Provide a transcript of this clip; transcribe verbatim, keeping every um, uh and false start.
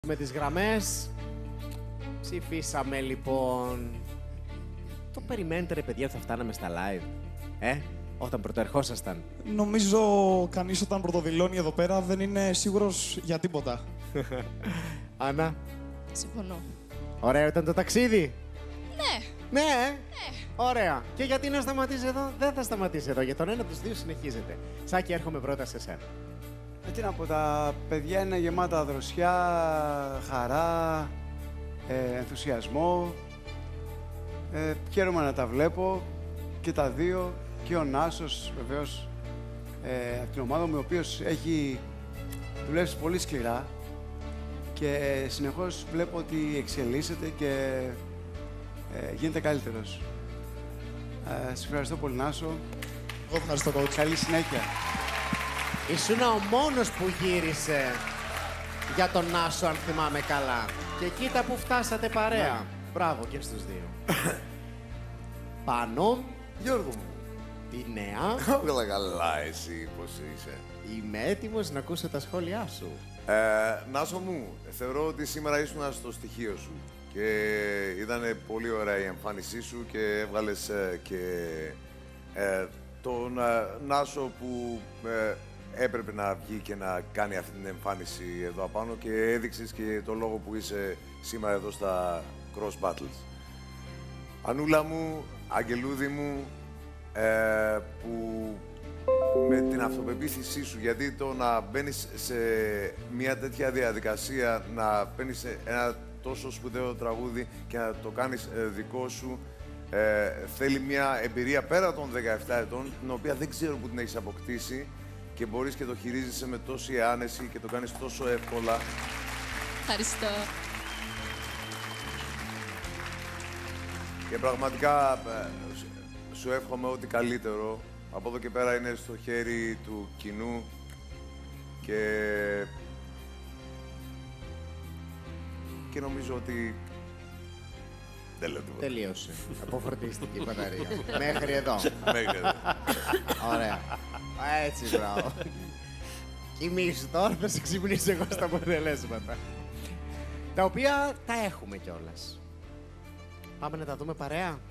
Με τις γραμμές ψηφίσαμε λοιπόν. Το περιμένετε ρε παιδιά ότι θα φτάναμε στα live, ε, όταν πρωτοερχόσασταν? Νομίζω κανείς όταν πρωτοδηλώνει εδώ πέρα δεν είναι σίγουρος για τίποτα. Άννα. Συμφωνώ. Ωραίο ήταν το ταξίδι. Ναι. Ναι, ε? Ναι. Ωραία. Και γιατί να σταματήσει εδώ? Δεν θα σταματήσει εδώ. Για τον ένα από τους δύο συνεχίζεται. Σάκη, έρχομαι πρώτα σε σένα. Ε, τι να πω, τα παιδιά είναι γεμάτα δροσιά, χαρά, ε, ενθουσιασμό. Ε, χαίρομαι να τα βλέπω και τα δύο, και ο Νάσος βεβαίως ε, από την ομάδα μου, ο οποίος έχει δουλέψει πολύ σκληρά και συνεχώς βλέπω ότι εξελίσσεται και ε, γίνεται καλύτερος. Ε, σας ευχαριστώ πολύ, Νάσο. Εγώ ευχαριστώ, coach. Καλή συνέχεια. Ήσουν ο μόνος που γύρισε για τον Νάσο, αν θυμάμαι καλά. Και κοίτα που φτάσατε παρέα. Ναι. Μπράβο και στους δύο. Πάνω. Γιώργο μου. Τη νέα. Όλα καλά, εσύ πώς είσαι? Είμαι έτοιμος να ακούσω τα σχόλιά σου. Ε, Νάσο μου, θεωρώ ότι σήμερα ήσουν στο στοιχείο σου. Και ήταν πολύ ωραία η εμφάνισή σου και έβγαλες ε, και ε, τον ε, Νάσο που ε, έπρεπε να βγει και να κάνει αυτή την εμφάνιση εδώ απάνω και έδειξες και το λόγο που είσαι σήμερα εδώ στα Cross Battles. Ανούλα μου, αγγελούδι μου, ε, που με την αυτοπεποίθησή σου, γιατί το να μπαίνεις σε μια τέτοια διαδικασία, να μπαίνεις σε ένα τόσο σπουδαίο τραγούδι και να το κάνεις ε, δικό σου, ε, θέλει μια εμπειρία πέρα των δεκαεπτά ετών, την οποία δεν ξέρω που την έχεις αποκτήσει και μπορείς και το χειρίζεσαι με τόση άνεση και το κάνεις τόσο εύκολα. Ευχαριστώ. Και πραγματικά ε, σου εύχομαι ό,τι καλύτερο. Από εδώ και πέρα είναι στο χέρι του κοινού και... και νομίζω ότι... δεν λέω τίποτα. Τελείωσε. Αποφορτίστηκε η μπαταρία. Μέχρι εδώ. Μέχρι εδώ. Ωραία. Έτσι, μπράβο. Κοιμήσου τώρα, θα σε ξυπνήσω εγώ στα αποτελέσματα. Τα οποία τα έχουμε κιόλας. Πάμε να τα δούμε παρέα.